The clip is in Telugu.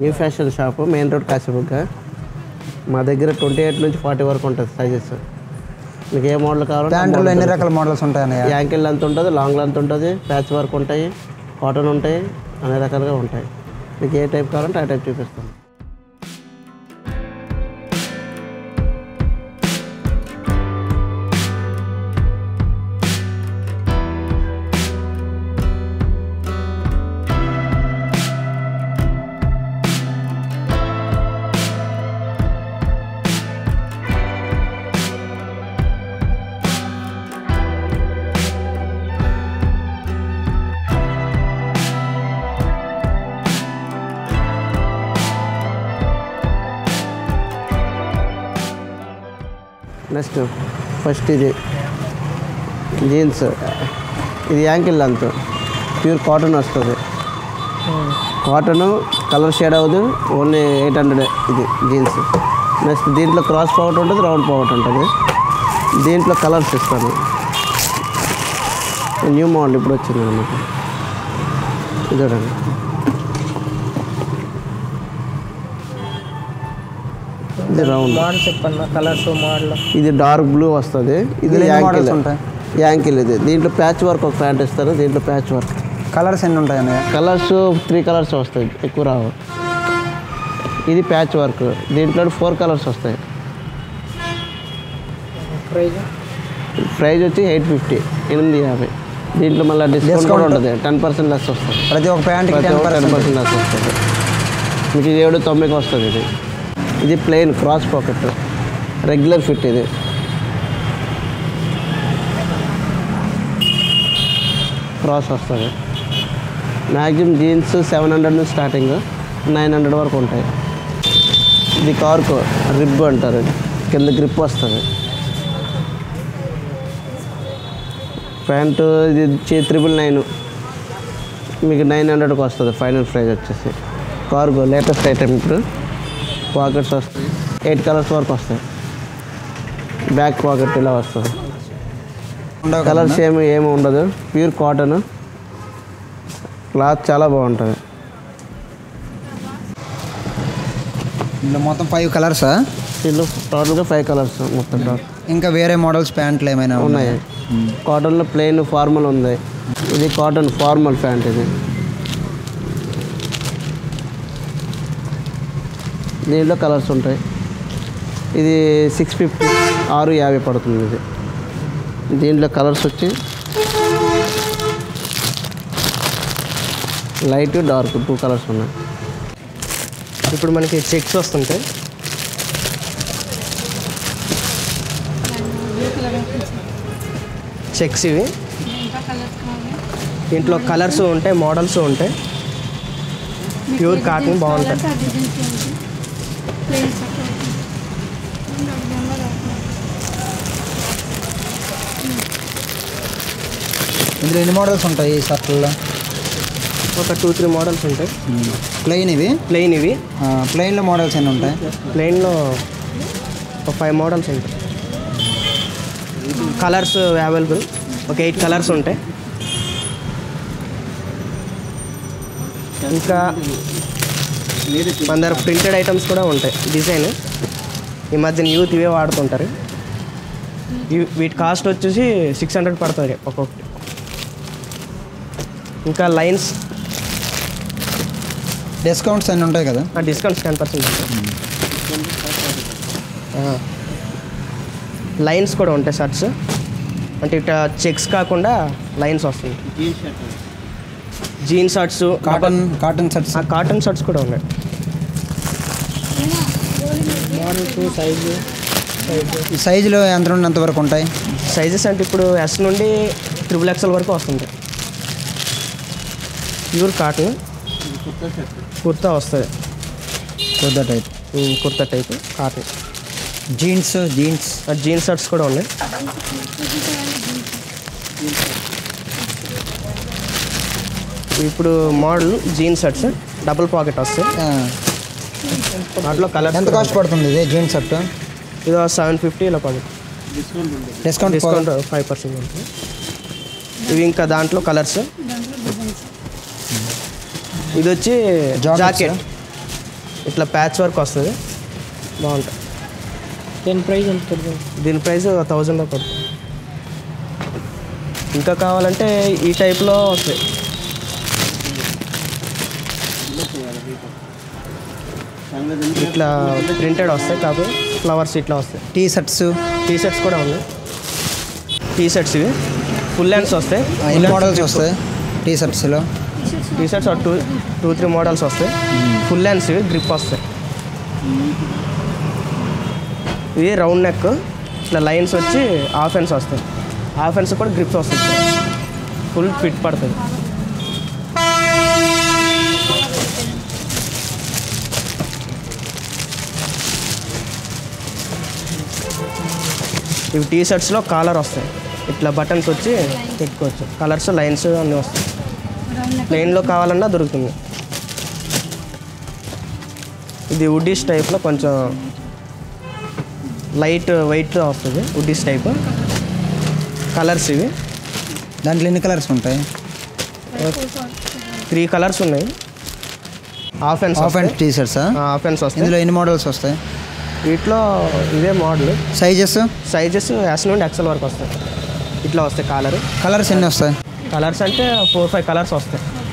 New fashion shop main road Kasibugga. మా దగ్గర 28 నుంచి 40 వరకు ఉంటుంది సైజెస్. మీకు ఏ మోడల్ కావాలో ప్యాంటులో ఎన్ని రకాల మోడల్స్ ఉంటాయి? యాంకిల్ లెంత్ ఉంటుంది, లాంగ్ లెంత్ ఉంటుంది, ప్యాచ్ వర్క్ ఉంటాయి, కాటన్ ఉంటాయి, అన్ని రకాలుగా ఉంటాయి. మీకు ఏ టైప్ కావాలంటే ఆ టైప్ చూపిస్తాను. నెక్స్ట్ ఫస్ట్ ఇది జీన్స్, ఇది యాంకిల్ లెంత్, ప్యూర్ కాటన్ వస్తుంది. కాటన్ కలర్ షేడ్ అవ్వదు, ఓన్లీ 800 ఇది జీన్స్. నెక్స్ట్ దీంట్లో క్రాస్ పాకెట్ ఉంటుంది, రౌండ్ పాకెట్ ఉంటుంది. దీంట్లో కలర్స్ ఇస్తాను. న్యూ మోడల్ ఇప్పుడు వచ్చింది అన్నమాట. చూడండి, ఇది రౌండ్ కలర్స్ మోడల్. ఇది డార్క్ బ్లూ వస్తుంది. ఇది యాంకిల్. ఇది దీంట్లో ప్యాచ్ వర్క్ ఒక ప్యాంట్ ఇస్తారు. దీంట్లో ప్యాచ్ వర్క్. కలర్స్ ఎన్ని ఉంటాయి? కలర్స్ 3 కలర్స్ వస్తాయి, ఎక్కువ రావు. ఇది ప్యాచ్ వర్క్. దీంట్లో 4 కలర్స్ వస్తాయి. ప్రైజ్ వచ్చి 850, 850. దీంట్లో మళ్ళీ డిస్కౌంట్ కూడా ఉంటుంది, 10% లెస్ వస్తుంది. ప్రతి ఒక్క ప్యాంట్కి 10% లెస్ వస్తుంది. మీకు 790కి వస్తుంది. ఇది plain cross pocket regular fit. ఇది క్రాస్ వస్తుంది. మ్యాక్సిమం జీన్స్ 700 నుంచి స్టార్టింగ్ 900 వరకు ఉంటాయి. ఇది కార్కో రిబ్ అంటారు, కింద గ్రిప్ వస్తుంది. ప్యాంటు ఇది 999, మీకు 900కి వస్తుంది. ఫైనల్ ప్రైజ్ వచ్చేసి కార్గో లేటెస్ట్ ఐటమ్. ఇప్పుడు పాకెట్స్ వస్తాయి, 8 కలర్స్ వరకు వస్తాయి. బ్యాక్ పాకెట్ ఇలా వస్తుంది. కలర్స్ ఏమి ఉండదు, ప్యూర్ కాటన్. క్లాత్ చాలా బాగుంటుంది. ఇందులో మొత్తం 5 కలర్సా? ఇందులో టోటల్గా 5 కలర్స్ మొత్తం. ఇంకా వేరే మోడల్స్ ప్యాంట్లు ఏమైనా ఉన్నాయి? కాటన్లో ప్లెయిన్ ఫార్మల్ ఉంది. ఇది కాటన్ ఫార్మల్ ప్యాంట్. ఇది దీంట్లో కలర్స్ ఉంటాయి. ఇది 650, 650 పడుతుంది. ఇది దీంట్లో కలర్స్ వచ్చి లైట్ డార్క్ 2 కలర్స్ ఉన్నాయి. ఇప్పుడు మనకి చెక్స్ వస్తుంటాయి. చెక్స్ ఇవి. దీంట్లో కలర్స్ ఉంటాయి, మోడల్స్ ఉంటాయి. ప్యూర్ కాటన్ బాగుంటాయి. ఇందులో ఎన్ని మోడల్స్ ఉంటాయి ఈ షర్ట్లలో? ఒక 2-3 మోడల్స్ ఉంటాయి. ప్లెయిన్ ఇవి. ప్లెయిన్లో మోడల్స్ ఎన్ని ఉంటాయి? ప్లెయిన్లో ఒక 5 మోడల్స్ ఉంటాయి. కలర్స్ అవైలబుల్ ఒక 8 కలర్స్ ఉంటాయి. ఇంకా మన దగ్గర ప్రింటెడ్ ఐటమ్స్ కూడా ఉంటాయి. డిజైన్ ఈ మధ్యన యూత్ ఇవే వాడుతుంటారు. వీటి కాస్ట్ వచ్చేసి 600 పడుతుంది ఒక్కొక్కటి. ఇంకా లైన్స్ డిస్కౌంట్స్ అన్నీ ఉంటాయి కదా? డిస్కౌంట్స్ 10% ఉంటాయి. లైన్స్ కూడా ఉంటాయి షర్ట్స్. అంటే ఇట్లా చెక్స్ కాకుండా లైన్స్ వస్తుంది. Jeans shirts, cotton shirts. Cotton shirts కూడా ఉన్నాయి. సైజులో ఎంత నుండి ఎంత వరకు ఉంటాయి? సైజెస్ అంటే ఇప్పుడు S నుండి XXL వరకు వస్తుంది. ప్యూర్ కాటన్ కుర్తా వస్తుంది. Kurta type cotton. Jeans shirts కూడా ఉన్నాయి. ఇప్పుడు model jeans shirts double pocket వస్తాయి. దాంట్లో కలర్ ఎంత కాస్ట్ పడుతుంది ఇది జీన్స్ షర్ట్? ఇది 750 ఇలా పడుతుంది. డిస్కౌంట్ 5% ఉంటుంది. ఇవి ఇంకా దాంట్లో కలర్స్. ఇది వచ్చి జాకెట్ ఇట్లా ప్యాచ్ వర్క్ వస్తుంది, బాగుంటుంది. దీని ప్రైస్ ఎంత పడుతుంది? దీని ప్రైస్ 1000 పడుతుంది. ఇంకా కావాలంటే ఈ టైప్లో వస్తాయి. ఇట్లా ప్రింటెడ్ వస్తాయి, కాకపోతే ఫ్లవర్స్ ఇట్లా వస్తాయి. టీ షర్ట్స్ కూడా ఉన్నాయి. టీ షర్ట్స్ ఇవి ఫుల్ హ్యాండ్స్ వస్తాయి. ఎన్ని మోడల్స్ వస్తాయి టీ షర్ట్స్లో? టీ షర్ట్స్ 2-3 మోడల్స్ వస్తాయి. ఫుల్ హ్యాండ్స్ ఇవి గ్రిప్ వస్తాయి. ఇది రౌండ్ నెక్, ఇట్లా లైన్స్ వచ్చి హాఫ్ హ్యాండ్స్ వస్తాయి. హాఫ్ హ్యాండ్స్ కూడా గ్రిప్స్ వస్తాయి, ఫుల్ ఫిట్ పడుతుంది. ఇవి టీ షర్ట్స్లో కాలర్ వస్తాయి, ఇట్లా బటన్స్ వచ్చి పెట్టుకోవచ్చు. కలర్స్ లైన్స్ అన్నీ వస్తాయి. ప్లెయిన్లో కావాలన్నా దొరుకుతుంది. ఇది వుడ్డీస్ టైప్లో కొంచెం లైట్ వైట్ వస్తుంది. వుడ్డీస్ టైప్ కలర్స్ ఇవి. దాంట్లో ఎన్ని కలర్స్ ఉంటాయి? 3 కలర్స్ ఉన్నాయి. Half hands T shirts. Half hands వస్తాయి. ఇందులో ఎన్ని మోడల్స్ వస్తాయి? వీటిలో ఇదే మోడల్. సైజెస్ S నుండి XL వరకు వస్తాయి. ఇట్లా వస్తాయి. కలర్స్ ఎన్ని వస్తాయి? కలర్స్ అంటే 4-5 కలర్స్ వస్తాయి.